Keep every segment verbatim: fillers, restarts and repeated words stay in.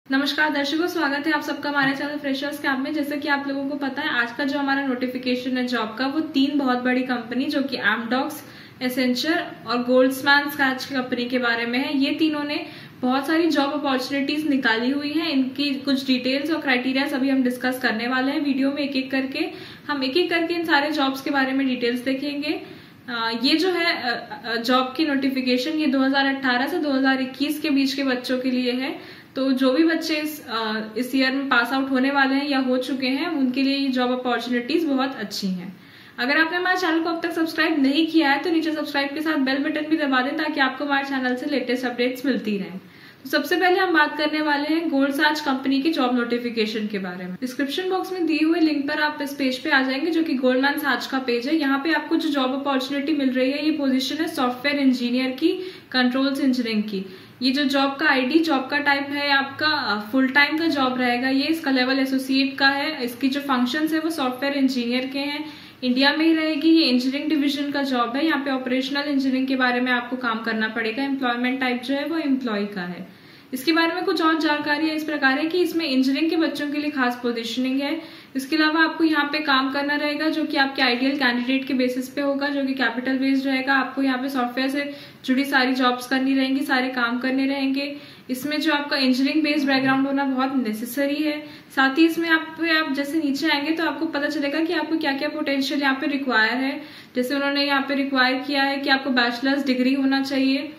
नमस्कार दर्शकों, स्वागत है आप सबका हमारे चैनल फ्रेशर्स कैंप में। जैसे कि आप लोगों को पता है, आज का जो हमारा नोटिफिकेशन है जॉब का, वो तीन बहुत बड़ी कंपनी जो कि एमडॉक्स, एसेंचर और गोल्ड्समैन स्क्रैच कंपनी के बारे में है। ये तीनों ने बहुत सारी जॉब अपॉर्चुनिटीज निकाली हुई हैं। इनकी कुछ डिटेल्स और क्राइटेरिया अभी हम डिस्कस करने वाले हैं वीडियो में। एक एक करके हम एक एक करके इन सारे जॉब्स के बारे में डिटेल्स देखेंगे। ये जो है जॉब की नोटिफिकेशन, ये दो हज़ार अठारह से दो हज़ार इक्कीस के बीच के बच्चों के लिए है। तो जो भी बच्चे इस इस ईयर में पास आउट होने वाले हैं या हो चुके हैं, उनके लिए ये जॉब अपॉर्चुनिटीज बहुत अच्छी हैं। अगर आपने हमारे चैनल को अब तक सब्सक्राइब नहीं किया है तो नीचे सब्सक्राइब के साथ बेल बटन भी दबा दें, ताकि आपको हमारे चैनल से लेटेस्ट अपडेट्स मिलती रहें। तो सबसे पहले हम बात करने वाले हैं गोल्डसाज कंपनी की जॉब नोटिफिकेशन के बारे में। डिस्क्रिप्शन बॉक्स में दिए हुए लिंक पर आप इस पेज पे आ जाएंगे, जो कि गोल्डमैन साच का पेज है। यहाँ पे आपको जो जॉब अपॉर्चुनिटी मिल रही है, ये पोजीशन है सॉफ्टवेयर इंजीनियर की, कंट्रोल्स इंजीनियरिंग की। ये जो जॉब का आईडी, जॉब का टाइप है आपका फुल टाइम का जॉब रहेगा। ये इसका लेवल एसोसिएट का है। इसकी जो फंक्शंस है वो सॉफ्टवेयर इंजीनियर के हैं, इंडिया में ही रहेगी। ये इंजीनियरिंग डिवीजन का जॉब है। यहाँ पे ऑपरेशनल इंजीनियरिंग के बारे में आपको काम करना पड़ेगा। एम्प्लॉयमेंट टाइप जो है वो एम्प्लॉय का है। इसके बारे में कुछ और जानकारी है इस प्रकार है कि इसमें इंजीनियरिंग के बच्चों के लिए खास पोजीशनिंग है। इसके अलावा आपको यहाँ पे काम करना रहेगा, जो कि आपके आइडियल कैंडिडेट के बेसिस पे होगा, जो कि कैपिटल बेस्ड रहेगा। आपको यहाँ पे सॉफ्टवेयर से जुड़ी सारी जॉब्स करनी रहेंगी, सारे काम करने रहेंगे। इसमें जो आपका इंजीनियरिंग बेस्ड बैकग्राउंड होना बहुत नेसेसरी है। साथ ही इसमें आप पे आप जैसे नीचे आएंगे तो आपको पता चलेगा कि आपको क्या क्या पोटेंशियल यहाँ पे रिक्वायर है। जैसे उन्होंने यहाँ पे रिक्वायर किया है कि आपको बैचलर्स डिग्री होना चाहिए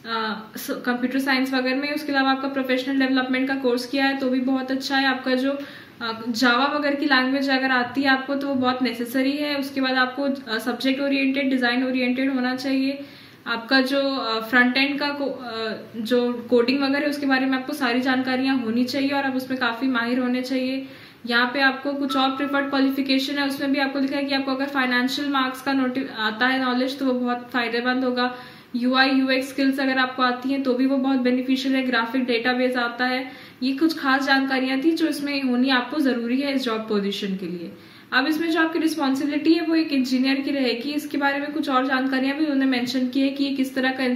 कंप्यूटर साइंस वगैरह में। उसके अलावा आपका प्रोफेशनल डेवलपमेंट का कोर्स किया है तो भी बहुत अच्छा है। आपका जो जावा वगैरह की लैंग्वेज अगर आती है आपको तो वो बहुत नेसेसरी है। उसके बाद आपको सब्जेक्ट ओरिएंटेड, डिजाइन ओरिएंटेड होना चाहिए। आपका जो फ्रंट एंड का को, जो कोडिंग वगैरह है उसके बारे में आपको सारी जानकारियां होनी चाहिए और आप उसमें काफी माहिर होने चाहिए। यहाँ पे आपको कुछ और प्रिफर्ड क्वालिफिकेशन है, उसमें भी आपको लिखा है कि आपको अगर फाइनेंशियल मार्क्स का नोटि आता है नॉलेज तो वो बहुत फायदेमंद होगा। यूआई यूएक्स स्किल्स अगर आपको आती हैं तो भी वो बहुत बेनिफिशियल है। ग्राफिक डेटाबेस आता है। ये कुछ खास जानकारियां थी जो इसमें होनी आपको जरूरी है इस जॉब पोजीशन के लिए। अब इसमें जो आपकी रिस्पॉन्सिबिलिटी है वो एक इंजीनियर की रहेगी। इसके बारे में कुछ और जानकारियां भी उन्होंने मेंशन की है कि ये किस तरह का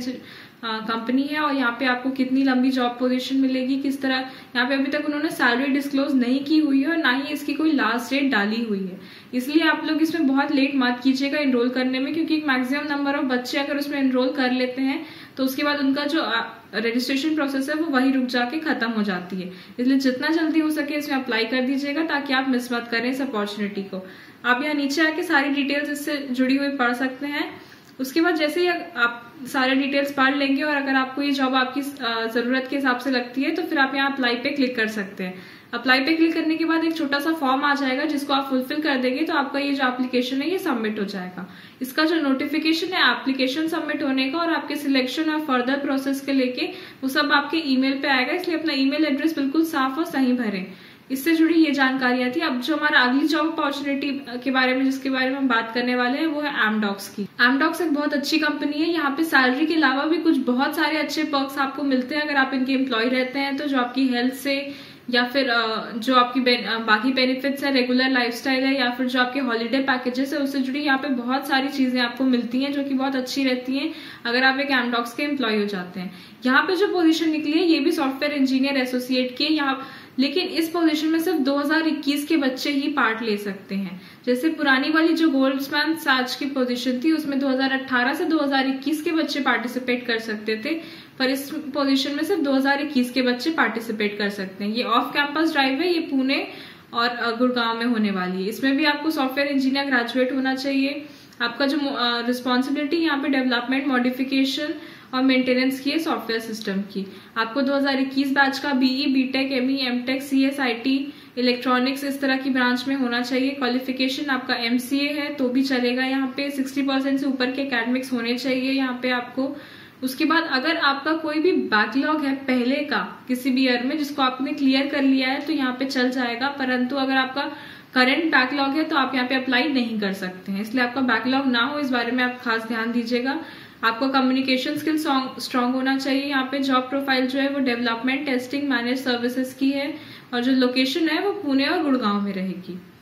कंपनी है और यहाँ पे आपको कितनी लंबी जॉब पोजीशन मिलेगी, किस तरह। यहाँ पे अभी तक उन्होंने सैलरी डिस्क्लोज नहीं की हुई है और ना ही इसकी कोई लास्ट डेट डाली हुई है। इसलिए आप लोग इसमें बहुत लेट मत कीजिएगा एनरोल करने में, क्योंकि एक मैक्सिमम नंबर ऑफ बच्चे अगर उसमें एनरोल कर लेते हैं तो उसके बाद उनका जो रजिस्ट्रेशन प्रोसेस है वो वही रुक जाके खत्म हो जाती है। इसलिए जितना जल्दी हो सके इसमें अप्लाई कर दीजिएगा, ताकि आप मिस मत करें इस अपॉर्चुनिटी को। आप यहाँ नीचे आके सारी डिटेल्स इससे जुड़ी हुई पढ़ सकते हैं। उसके बाद जैसे ही आप सारे डिटेल्स पढ़ लेंगे और अगर आपको ये जॉब आपकी जरूरत के हिसाब से लगती है तो फिर आप यहाँ अप्लाई पे क्लिक कर सकते हैं। अप्लाई पे क्लिक करने के बाद एक छोटा सा फॉर्म आ जाएगा, जिसको आप फुलफिल कर देंगे तो आपका ये जो एप्लीकेशन है ये सबमिट हो जाएगा। इसका जो नोटिफिकेशन है एप्लीकेशन सबमिट होने का और आपके सिलेक्शन और फर्दर प्रोसेस के लेके वो सब आपके ईमेल पे आएगा। इसलिए अपना ईमेल एड्रेस बिल्कुल साफ और सही भरें। इससे जुड़ी ये जानकारियां थी। अब जो हमारा अगली जॉब अपॉर्चुनिटी के बारे में जिसके बारे में हम बात करने वाले हैं वो है एमडॉक्स की। एमडॉक्स एक बहुत अच्छी कंपनी है। यहाँ पे सैलरी के अलावा भी कुछ बहुत सारे अच्छे पर्क्स आपको मिलते हैं अगर आप इनके एम्प्लॉय रहते हैं तो। जो आपकी हेल्थ से या फिर जो आपकी बाकी बेनिफिट्स है, रेगुलर लाइफस्टाइल है, या फिर जो आपके हॉलीडे पैकेजेस है उससे जुड़ी यहाँ पे बहुत सारी चीजें आपको मिलती हैं जो कि बहुत अच्छी रहती हैं अगर आप एक एमडॉक्स के एम्प्लॉय हो जाते हैं। यहाँ पे जो पोजीशन निकली है ये भी सॉफ्टवेयर इंजीनियर एसोसिएट की है यहाँ, लेकिन इस पोजीशन में सिर्फ दो हज़ार इक्कीस के बच्चे ही पार्ट ले सकते हैं। जैसे पुरानी वाली जो गोल्ड्समैन साच की पोजीशन थी उसमें दो हज़ार अठारह से दो हज़ार इक्कीस के बच्चे पार्टिसिपेट कर सकते थे, पर इस पोजीशन में सिर्फ दो हज़ार इक्कीस के बच्चे पार्टिसिपेट कर सकते हैं। ये ऑफ कैंपस ड्राइव है, ये पुणे और गुड़गांव में होने वाली है। इसमें भी आपको सॉफ्टवेयर इंजीनियर ग्रेजुएट होना चाहिए। आपका जो रिस्पॉन्सिबिलिटी यहाँ पे डेवलपमेंट, मॉडिफिकेशन और मेंटेनेंस की है सॉफ्टवेयर सिस्टम की। आपको दो हज़ार इक्कीस बैच का BE, BTech, ME, MTech, CS, IT, electronics इस तरह की ब्रांच में होना चाहिए। क्वालिफिकेशन आपका एमसीए है तो भी चलेगा। यहाँ पे साठ परसेंट से ऊपर के एकेडमिक्स होने चाहिए यहाँ पे आपको। उसके बाद अगर आपका कोई भी बैकलॉग है पहले का किसी भी ईयर में जिसको आपने क्लियर कर लिया है तो यहाँ पे चल जाएगा, परंतु अगर आपका करंट बैकलॉग है तो आप यहाँ पे अप्लाई नहीं कर सकते हैं। इसलिए आपका बैकलॉग ना हो इस बारे में आप खास ध्यान दीजिएगा। आपको कम्युनिकेशन स्किल स्ट्रांग होना चाहिए। यहाँ पे जॉब प्रोफाइल जो है वो डेवलपमेंट, टेस्टिंग, मैनेज सर्विसेज की है और जो लोकेशन है वो पुणे और गुड़गांव में रहेगी।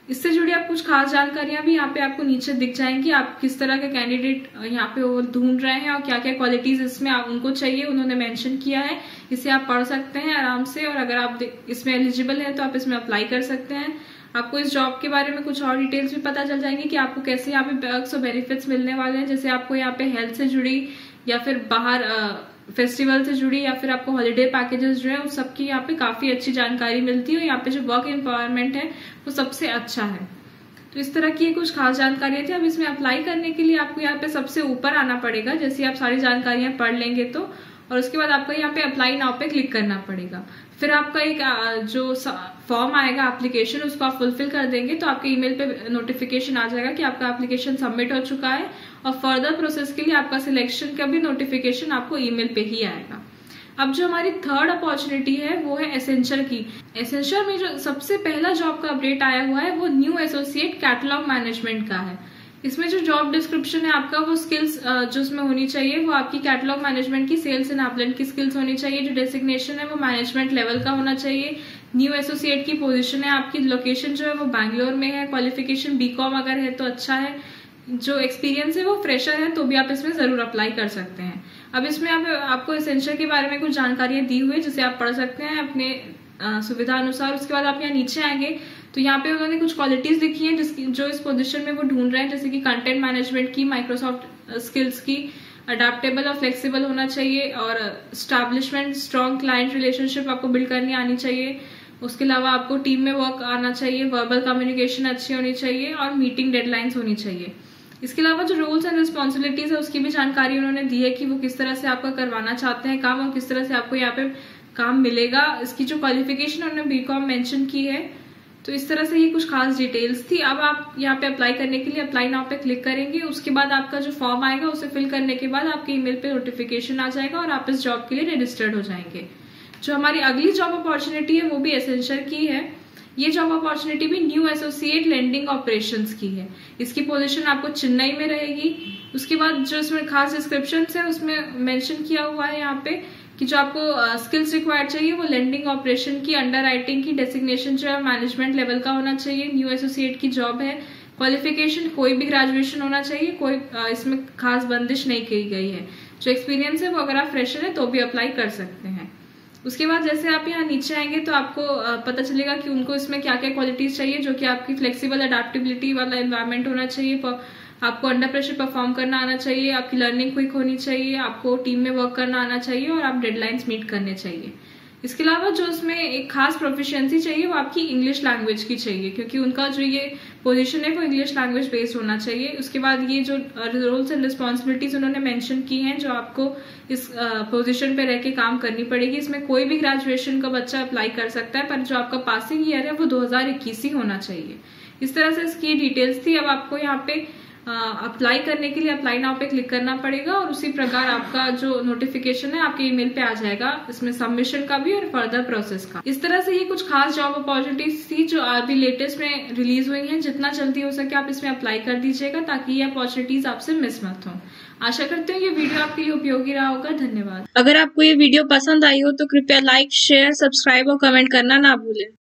इससे जुड़ी आप कुछ खास जानकारियां भी यहाँ पे आपको नीचे दिख जाएंगी। आप किस तरह के कैंडिडेट यहाँ पे वो ढूंढ रहे हैं और क्या क्या क्वालिटीज इसमें आप उनको चाहिए उन्होंने मेंशन किया है। इसे आप पढ़ सकते हैं आराम से, और अगर आप इसमें एलिजिबल है तो आप इसमें अप्लाई कर सकते हैं। आपको इस जॉब के बारे में कुछ और डिटेल्स भी पता चल जाएंगे कि आपको कैसे यहाँ पे पर्क्स और बेनिफिट्स मिलने वाले हैं। जैसे आपको यहाँ पे हेल्थ से जुड़ी या फिर बाहर फेस्टिवल से जुड़ी या फिर आपको हॉलिडे पैकेजेस जो है उस सबकी यहाँ पे काफी अच्छी जानकारी मिलती है। यहाँ पे जो वर्क एम्पावरमेंट है वो सबसे अच्छा है। तो इस तरह की कुछ खास जानकारियां थी। अब इसमें अप्लाई करने के लिए आपको यहाँ पे सबसे ऊपर आना पड़ेगा। जैसे आप सारी जानकारियां पढ़ लेंगे तो, और उसके बाद आपको यहाँ पे अप्लाई नाउ पे क्लिक करना पड़ेगा। फिर आपका एक जो फॉर्म आएगा एप्लीकेशन, उसको आप फुलफिल कर देंगे तो आपके ईमेल पे नोटिफिकेशन आ जाएगा कि आपका एप्लीकेशन सबमिट हो चुका है, और फर्दर प्रोसेस के लिए आपका सिलेक्शन का भी नोटिफिकेशन आपको ईमेल पे ही आएगा। अब जो हमारी थर्ड अपॉर्चुनिटी है वो है एसेंचर की। एसेंचर में जो सबसे पहला जॉब का अपडेट आया हुआ है वो न्यू एसोसिएट कैटलॉग मैनेजमेंट का है। इसमें जो जॉब डिस्क्रिप्शन है आपका, वो स्किल्स जो उसमें होनी चाहिए वो आपकी कैटलॉग मैनेजमेंट की, सेल्स एंड अपलाइन की स्किल्स होनी चाहिए। जो डेसिग्नेशन है वो मैनेजमेंट लेवल का होना चाहिए। न्यू एसोसिएट की पोजीशन है आपकी, लोकेशन जो है वो बैंगलोर में है। क्वालिफिकेशन बीकॉम अगर है तो अच्छा है। जो एक्सपीरियंस है वो फ्रेशर है तो भी आप इसमें जरूर अप्लाई कर सकते हैं। अब इसमें आप, आपको एसेंशियल के बारे में कुछ जानकारियां दी हुई है जिसे आप पढ़ सकते हैं अपने सुविधा अनुसार। उसके बाद आप यहाँ नीचे आएंगे तो यहाँ पे उन्होंने कुछ क्वालिटीज लिखी हैं जिसकी जो इस पोजीशन में वो ढूंढ रहे हैं, जैसे कि कंटेंट मैनेजमेंट की, माइक्रोसॉफ्ट स्किल्स की, अडेप्टेबल और फ्लेक्सिबल होना चाहिए, और स्टैब्लिशमेंट स्ट्रॉन्ग क्लाइंट रिलेशनशिप आपको बिल्ड करनी आनी चाहिए। उसके अलावा आपको टीम में वर्क आना चाहिए, वर्बल कम्युनिकेशन अच्छी होनी चाहिए, और मीटिंग डेडलाइंस होनी चाहिए। इसके अलावा जो रोल्स एंड रिस्पॉन्सिबिलिटीज है उसकी भी जानकारी उन्होंने दी है कि वो किस तरह से आपका करवाना चाहते हैं काम, और किस तरह से आपको यहाँ पे काम मिलेगा। इसकी जो क्वालिफिकेशन उन्होंने बीकॉम मेंशन की है। तो इस तरह से ये कुछ खास डिटेल्स थी। अब आप यहाँ पे अप्लाई करने के लिए अप्लाई नाउ पे क्लिक करेंगे। उसके बाद आपका जो फॉर्म आएगा उसे फिल करने के बाद आपके ईमेल पे नोटिफिकेशन आ जाएगा और आप इस जॉब के लिए रजिस्टर्ड हो जाएंगे। जो हमारी अगली जॉब अपॉर्चुनिटी है वो भी एसेंशियल की है। ये जॉब अपॉर्चुनिटी भी न्यू एसोसिएट लेंडिंग ऑपरेशंस की है। इसकी पोजीशन आपको चेन्नई में रहेगी। उसके बाद जो इसमें खास डिस्क्रिप्शन है उसमें मेंशन किया हुआ है यहाँ पे कि जो आपको स्किल्स रिक्वायर्ड चाहिए वो लेंडिंग ऑपरेशन की, अंडर राइटिंग की, डेसिग्नेशन जो है मैनेजमेंट लेवल का होना चाहिए। न्यू एसोसिएट की जॉब है। क्वालिफिकेशन कोई भी ग्रेजुएशन होना चाहिए, कोई इसमें खास बंदिश नहीं की गई है। जो एक्सपीरियंस है वो अगर आप फ्रेशर है तो भी अप्लाई कर सकते हैं। उसके बाद जैसे आप यहाँ नीचे आएंगे तो आपको पता चलेगा कि उनको इसमें क्या क्या क्वालिटीज चाहिए, जो कि आपकी फ्लेक्सिबल अडेप्टेबिलिटी वाला एनवायरनमेंट होना चाहिए, आपको अंडर प्रेशर परफॉर्म करना आना चाहिए, आपकी लर्निंग क्विक होनी चाहिए, आपको टीम में वर्क करना आना चाहिए, और आप डेडलाइंस मीट करने चाहिए। इसके अलावा जो इसमें एक खास प्रोफिशिएंसी चाहिए वो आपकी इंग्लिश लैंग्वेज की चाहिए, क्योंकि उनका जो ये पोजीशन है वो इंग्लिश लैंग्वेज बेस्ड होना चाहिए। उसके बाद ये जो रोल्स एंड रिस्पॉन्सिबिलिटीज उन्होंने मेंशन की हैं जो आपको इस पोजीशन पे रह के काम करनी पड़ेगी, इसमें कोई भी ग्रेजुएशन का बच्चा अप्लाई कर सकता है, पर जो आपका पासिंग ईयर है वो दो हजार इक्कीस ही होना चाहिए। इस तरह से इसकी डिटेल्स थी। अब आपको यहाँ पे अप्लाई करने के लिए अप्लाई नाउ पे क्लिक करना पड़ेगा, और उसी प्रकार आपका जो नोटिफिकेशन है आपके ईमेल पे आ जाएगा, इसमें सबमिशन का भी और फर्दर प्रोसेस का। इस तरह से ये कुछ खास जॉब अपॉर्चुनिटीज थी जो अभी लेटेस्ट में रिलीज हुई हैं। जितना जल्दी हो सके आप इसमें अप्लाई कर दीजिएगा ताकि ये अपॉर्चुनिटीज आपसे मिस मत हो। आशा करते हैं ये वीडियो आपके लिए उपयोगी रहा होगा। धन्यवाद। अगर आपको ये वीडियो पसंद आई हो तो कृपया लाइक, शेयर, सब्सक्राइब और कमेंट करना ना भूलें।